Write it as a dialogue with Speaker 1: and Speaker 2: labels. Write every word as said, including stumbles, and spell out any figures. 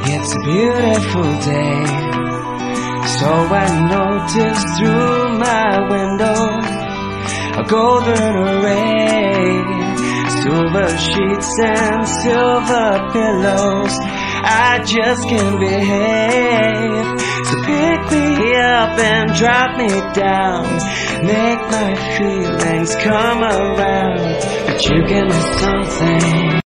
Speaker 1: It's a beautiful day, so I notice through my window a golden array, silver sheets and silver pillows. I just can't behave, so pick me up and drop me down, make my feelings come around, but you give me something.